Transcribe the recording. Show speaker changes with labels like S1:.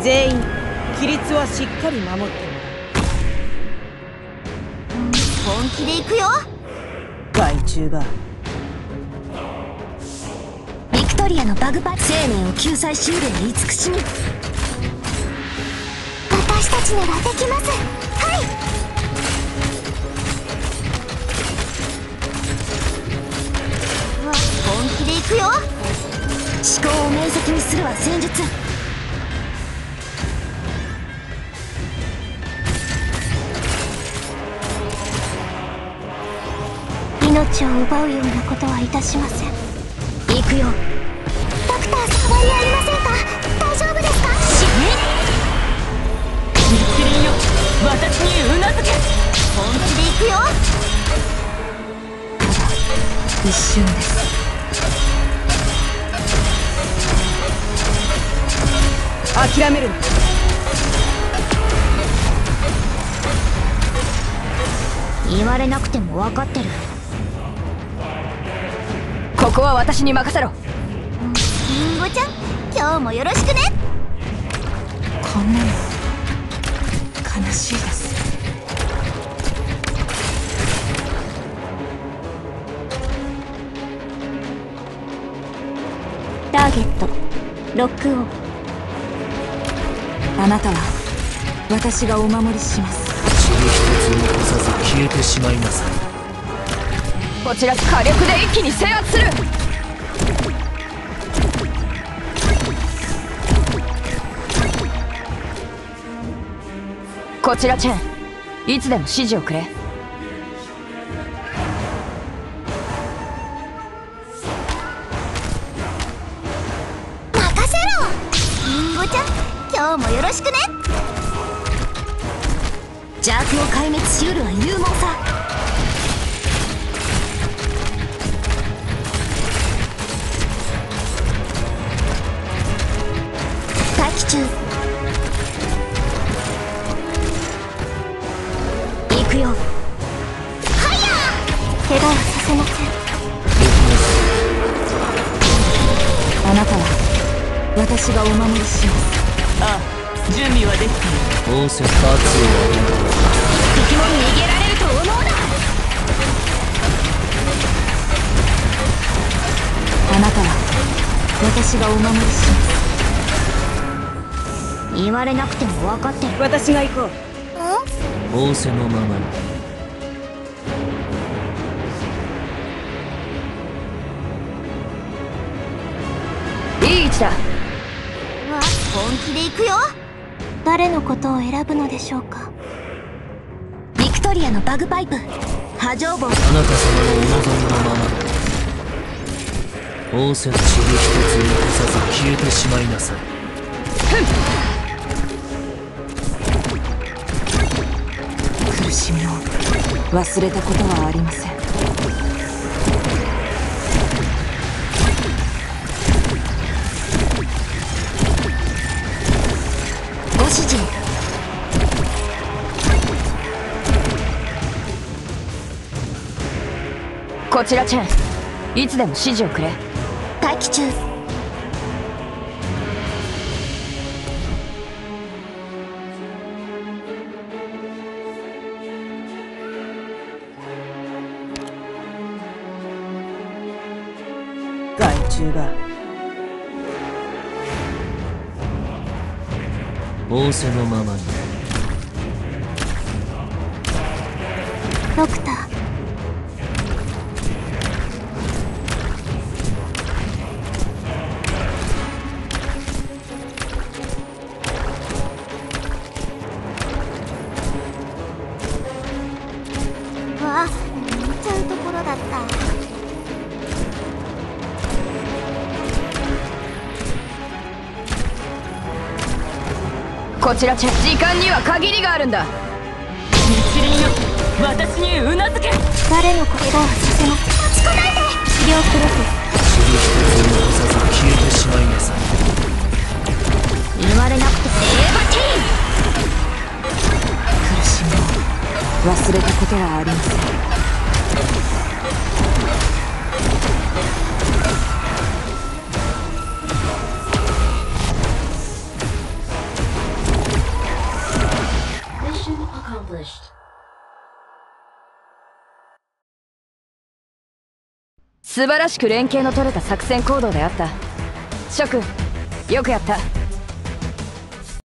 S1: 全員規律はしっかり守ってもらう。
S2: 本気で行くよ。
S1: 害虫が
S2: ビクトリアのバグパイプ生命を救済しうるに慈しみ。私たちならできます。はい。本気で行くよ。思考を明晰にするは戦術。命を奪うようなことはいたしません。行くよ。ドクターさん、終わりありませんか？大丈夫ですか？死ね。
S1: 密林よ、私にうなずけ。
S2: 本気で行くよ。
S1: 一瞬です。諦めるな。
S2: 言われなくても分かってる。
S1: ここは私に任せろ。
S2: リンゴちゃん、今日もよろしくね。
S1: こんなの悲しいです。
S2: ターゲットロックオン。
S1: あなたは私がお守りします。
S3: 塵一つ残さず消えてしまいなさい。
S1: こちら火力で一気に制圧する。こちらチェン、いつでも指示をくれ。
S2: 任せろ。リンゴちゃん、今日もよろしくね。邪悪を壊滅しうるは勇猛さ。待機中。行くよ。はや。怪我はさせません。
S1: あなたは私がお守りします。ああ、準備はできている。
S3: 仰せ喝を上げる。
S2: 敵も逃げられると思うな。
S1: あなたは私がお守りします。
S2: 言われなくても分かってる。
S1: 私が行こう。
S3: 仰せのままに。
S1: いい位置だ。
S2: 本気で行くよ。誰のことを選ぶのでしょうか。ビクトリアのバグパイプ波状棒。
S3: あなた様のお望みのまま仰せの塵一つ残さず消えてしまいなさい。
S1: 苦しみを忘れたことはありません。
S2: ご指示。
S1: こちらチェン、いつでも指示をくれ。
S2: 待機中。
S1: 害虫が
S3: 仰せのままに。
S2: ドクター。わあ、見ちゃうところだった。
S1: こちらチェン、時間には限りがあるんだ。密林よ、私にうなずけ。
S2: 誰の声がはさせます。待ちこないで。治療プロ
S3: 塵一つ残さず消えてしまいなさい。
S2: 言われなくてセーバテ
S1: 苦しみを忘れたことはありません。 素晴らしく連携の取れた作戦行動であった。諸君、よくやった。